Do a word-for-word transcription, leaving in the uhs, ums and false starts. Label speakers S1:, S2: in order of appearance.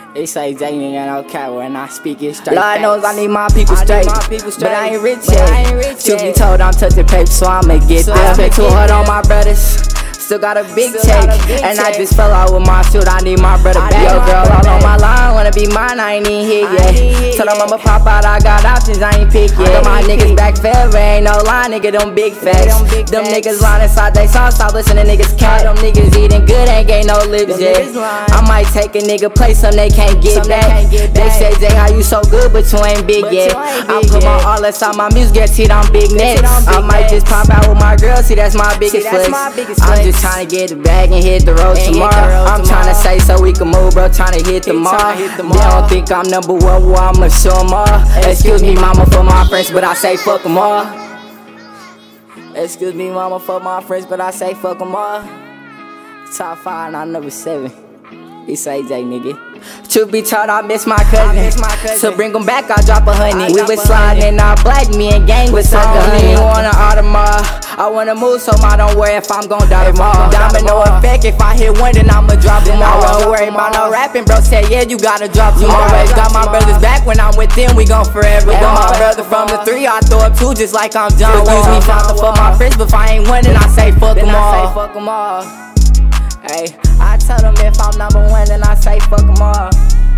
S1: It's like Jay nigga, no cap when I speak it straight.
S2: Lord knows I need my people straight,
S1: my people straight.
S2: but I ain't rich yet. Truth be told, I'm touching paper, so I'ma get
S1: So
S2: there.
S1: I'ma
S2: Been too
S1: get
S2: hard on
S1: there.
S2: my brothers. Still got a big
S1: Still got a
S2: check,
S1: big
S2: and I
S1: check.
S2: just fell out with my shoot. I need my brother
S1: I
S2: back.
S1: need
S2: Yo,
S1: my
S2: girl,
S1: brother
S2: all on
S1: back.
S2: my line, wanna be mine. I ain't even hit
S1: I ain't even
S2: yet.
S1: hit
S2: Tell them
S1: yet.
S2: I'ma pop out, I got options, I ain't pick yet.
S1: ain't
S2: My
S1: pick.
S2: niggas back forever, ain't no line, nigga. Them big facts.
S1: them big
S2: Them
S1: facts.
S2: niggas lying inside they songs, stop listening to niggas cat. Them niggas eating good, ain't gain no lips
S1: Them
S2: yet.
S1: niggas lying.
S2: I might take a nigga place, some they can't get
S1: Some they
S2: back.
S1: can't get
S2: They
S1: back.
S2: say, Jay, how you so good, but you ain't big
S1: But
S2: yet.
S1: you ain't
S2: I
S1: big
S2: put my
S1: yet.
S2: all inside my music, get hit on big
S1: Get
S2: nets.
S1: hit on big
S2: I might just
S1: nets.
S2: pop out with my girl, see that's my biggest
S1: that's
S2: flex.
S1: my biggest
S2: I'm
S1: flex.
S2: just trying to get the bag and hit the road
S1: And hit the
S2: tomorrow.
S1: road
S2: I'm trying to
S1: tomorrow.
S2: say so we can move, bro. Trying to hit the
S1: He
S2: mall.
S1: tryna hit the
S2: They
S1: mall.
S2: don't think I'm number one, well I'ma show 'em all. Excuse me, mama, for my friends, but I say fuck 'em all. Excuse me, mama, for my friends, but I say fuck 'em all. Top five, not number seven. It's A J, nigga. Truth be told, I miss my cousin.
S1: I miss my cousin.
S2: So bring 'em back, I drop a honey.
S1: I
S2: We
S1: drop
S2: was
S1: a
S2: sliding
S1: honey.
S2: in our black, me and gang was
S1: With
S2: suckin'
S1: some
S2: honey.
S1: honey.
S2: Want an Audemars, I wanna move, so I don't worry if I'm gon' die tomorrow. Domino effect, if I hit one, then I'ma drop them all. I won't worry about no rapping, bro. Said, yeah, you gotta drop them. Always got my brothers back when I'm with them, we gon' forever go. My brother from the three, I throw up two just like I'm John Wall. Excuse me, father, for my friends, but if I ain't winning, I say fuck them all. Fuck 'em all. Hey, I tell them if I'm number one, then I say fuck 'em all.